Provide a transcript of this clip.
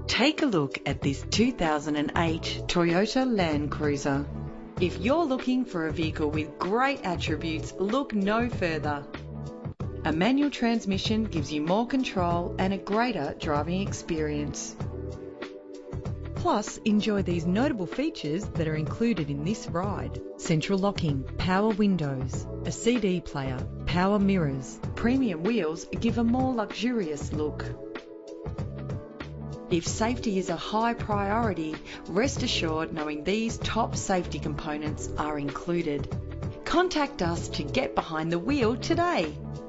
Take a look at this 2008 Toyota Land Cruiser. If you're looking for a vehicle with great attributes, look no further. A manual transmission gives you more control and a greater driving experience. Plus, enjoy these notable features that are included in this ride: central locking, power windows, a CD player, power mirrors. Premium wheels give a more luxurious look. If safety is a high priority, rest assured knowing these top safety components are included. Contact us to get behind the wheel today.